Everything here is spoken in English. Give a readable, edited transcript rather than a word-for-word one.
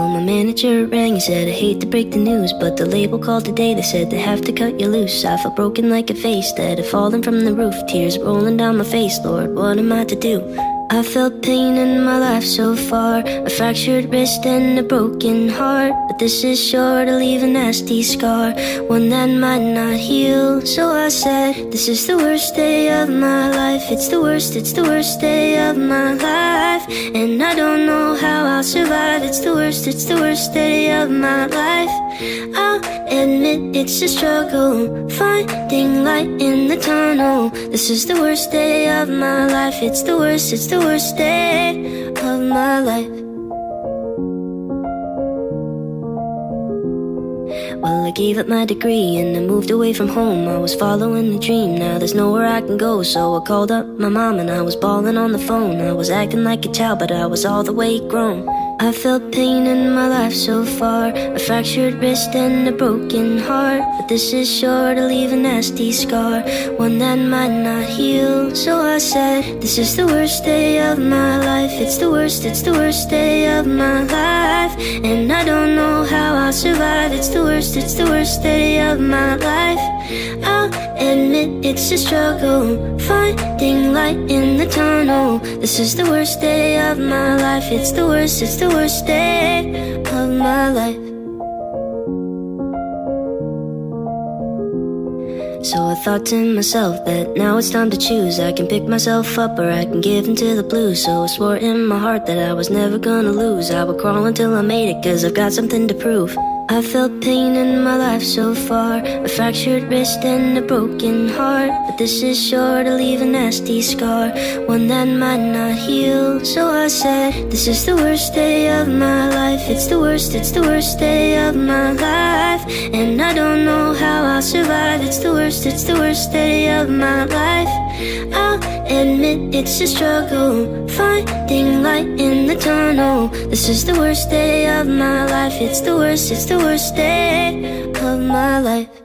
Well, my manager rang and said, I hate to break the news, but the label called today. They said they have to cut you loose. I felt broken like a vase that had fallen from the roof. Tears rolling down my face, Lord, what am I to do? I felt pain in my life so far, a fractured wrist and a broken heart. But this is sure to leave a nasty scar, one that might not heal. So I said, this is the worst day of my life. It's the worst day of my life. And I don't know how I'll survive. It's the worst day of my life. I'll admit it's a struggle, finding light in the tunnel. This is the worst day of my life. It's the worst day of my life. Well, I gave up my degree and I moved away from home. I was following a dream, now there's nowhere I can go. So I called up my mom and I was bawling on the phone. I was acting like a child, but I was all the way grown. I felt pain in my life so far, a fractured wrist and a broken heart. But this is sure to leave a nasty scar, one that might not heal. So I said, this is the worst day of my life. It's the worst day of my life. And I don't know how I'll survive. It's the worst day of my life. I'll admit it's a struggle, finding light in the tunnel. This is the worst day of my life. It's the worst day of my life. So I thought to myself that now it's time to choose. I can pick myself up or I can give in to the blues. So I swore in my heart that I was never gonna lose. I would crawl until I made it, cause I've got something to prove. I felt pain in my life so far, a fractured wrist and a broken heart. But this is sure to leave a nasty scar, one that might not heal. So I said, this is the worst day of my life. It's the worst day of my life. And I don't know how I'll survive. It's the worst day of my life. I'll admit it's a struggle, finding light in the tunnel. This is the worst day of my life. It's the worst day of my life.